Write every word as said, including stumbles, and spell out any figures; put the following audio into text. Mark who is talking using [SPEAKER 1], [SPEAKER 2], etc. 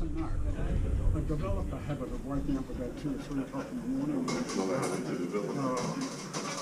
[SPEAKER 1] doesn't know. I've developed a habit of waking up about two or three o'clock in the morning.
[SPEAKER 2] Not a habit to develop.
[SPEAKER 1] Uh,